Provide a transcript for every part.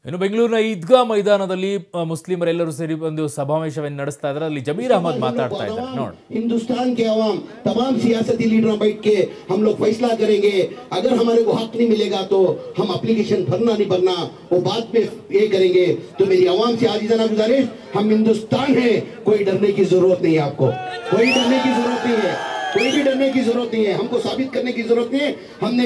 ಇನ್ನು ಬೆಂಗಳೂರಿನ ಈದ್ಗಾ ಮೈದಾನದಲ್ಲಿ ಮುಸ್ಲಿಮರೆಲ್ಲರೂ ಸೇರಿ ಒಂದು ಸಮಾವೇಶವನ್ನು ನಡೆಸ್ತಾ ಇದ್ದಾರೆ. ಅಲ್ಲಿ ಜಮೀರ್ ಅಹಮದ್ ಮಾತಾಡ್ತಾ ಇದ್ದಾರೆ. ನೋಡಿ, हिंदुस्तान के अवाम तमाम सियासती लीडर बैठ के हम लोग फैसला करेंगे. अगर हमारे को हक नहीं मिलेगा तो हम एप्लीकेशन भरना नहीं भरना वो बात में ये करेंगे. तो मेरी अवाम से आजीजाना गुजारिश, हम हिंदुस्तान है, कोई डरने की जरूरत नहीं है. आपको कोई डरने की जरूरत नहीं है, कोई भी डरने की जरूरत नहीं है. हमको साबित करने की जरूरत नहीं है. हमने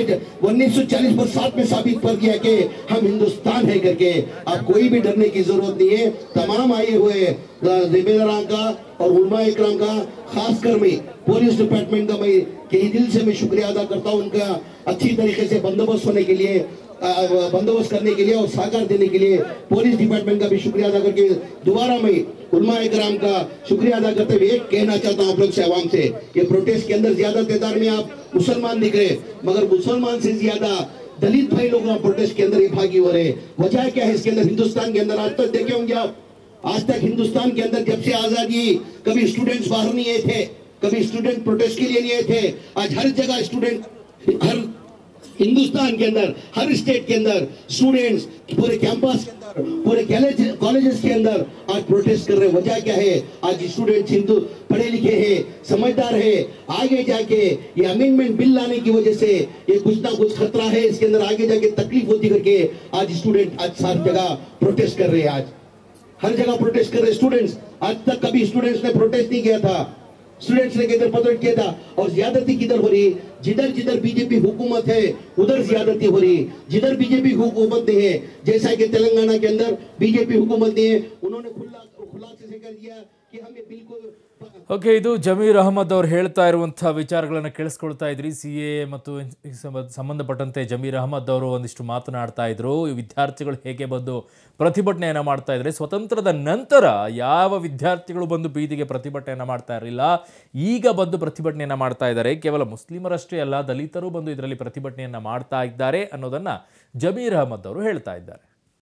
1940 में साबित कर दिया कि हम हिंदुस्तान है करके. अब कोई भी डरने की जरूरत नहीं है. तमाम आए हुए जिम्मेदारों का और उलमा इकराम का, खासकर मैं पुलिस डिपार्टमेंट का मैं कई दिल से मैं शुक्रिया अदा करता हूँ. उनका अच्छी तरीके से बंदोबस्त होने के लिए, बंदोबस्त करने के लिए और सहकार देने के लिए पुलिस डिपार्टमेंट का भी शुक्रिया अदा करके दोबारा मैं उलमा इकराम का शुक्रिया अदा करते हुए कहना चाहता हूँ आप लोग से, आवाम से, ये प्रोटेस्ट के अंदर ज्यादा तादाद में आप मुसलमान दिख रहे, मगर मुसलमान से ज्यादा दलित भाई लोग प्रोटेस्ट के अंदर भागी हो रहे. वजह क्या है इसके अंदर? हिंदुस्तान के अंदर आज तक देखे होंगे आप, आज तक हिंदुस्तान के अंदर जब से आजादी कभी स्टूडेंट्स बाहर नहीं आए थे, कभी स्टूडेंट प्रोटेस्ट के लिए नहीं आए थे. आज हर जगह स्टूडेंट, हर हिंदुस्तान के अंदर, हर स्टेट के अंदर स्टूडेंट्स पूरे कैंपस के अंदर, पूरे कॉलेजेस के अंदर आज प्रोटेस्ट कर रहे. वजह क्या है? आज स्टूडेंट्स हिंदू पढ़े लिखे हैं, समझदार है. आगे जाके ये अमेंडमेंट बिल लाने की वजह से ये कुछ ना कुछ खतरा है, इसके अंदर आगे जाके तकलीफ होती करके आज स्टूडेंट आज हर जगह प्रोटेस्ट कर रहे हैं. आज हर जगह प्रोटेस्ट कर रहे स्टूडेंट्स. आज तक कभी स्टूडेंट्स ने प्रोटेस्ट नहीं किया था, स्टूडेंट्स ने किधर प्रोटेस्ट किया था. और ज्यादती किधर हो रही? जिधर जिधर बीजेपी हुकूमत है उधर ज्यादती हो रही. जिधर बीजेपी हुकूमत नहीं है, जैसा कि तेलंगाना के अंदर बीजेपी हुकूमत नहीं है, उन्होंने खुलासे से कर दिया कि हमें बिल्कुल. ಓಕೆ, ಇದು ಜಮೀರ್ ಅಹಮದ್ ಅವರು ಹೇಳ್ತಾ ಇರುವಂಥ ವಿಚಾರಗಳನ್ನು ಕೇಳಿಸ್ಕೊಳ್ತಾ ಇದ್ರಿ. CA ಮತ್ತು ಸಂಬಂಧಪಟ್ಟಂತೆ ಜಮೀರ್ ಅಹಮದ್ ಅವರು ಒಂದಿಷ್ಟು ಮಾತನಾಡ್ತಾ ಇದ್ರು. ವಿದ್ಯಾರ್ಥಿಗಳು ಹೇಗೆ ಬಂದು ಪ್ರತಿಭಟನೆಯನ್ನು ಮಾಡ್ತಾ ಇದ್ದಾರೆ. ಸ್ವತಂತ್ರದ ನಂತರ ಯಾವ ವಿದ್ಯಾರ್ಥಿಗಳು ಬಂದು ಬೀದಿಗೆ ಪ್ರತಿಭಟನೆಯನ್ನು ಮಾಡ್ತಾ ಇರಲಿಲ್ಲ, ಈಗ ಬಂದು ಪ್ರತಿಭಟನೆಯನ್ನು ಮಾಡ್ತಾ ಇದ್ದಾರೆ. ಕೇವಲ ಮುಸ್ಲಿಮರಷ್ಟೇ ಅಲ್ಲ, ದಲಿತರು ಬಂದು ಇದರಲ್ಲಿ ಪ್ರತಿಭಟನೆಯನ್ನು ಮಾಡ್ತಾ ಇದ್ದಾರೆ ಅನ್ನೋದನ್ನು ಜಮೀರ್ ಅಹಮದ್ ಅವರು ಹೇಳ್ತಾ ಇದ್ದಾರೆ.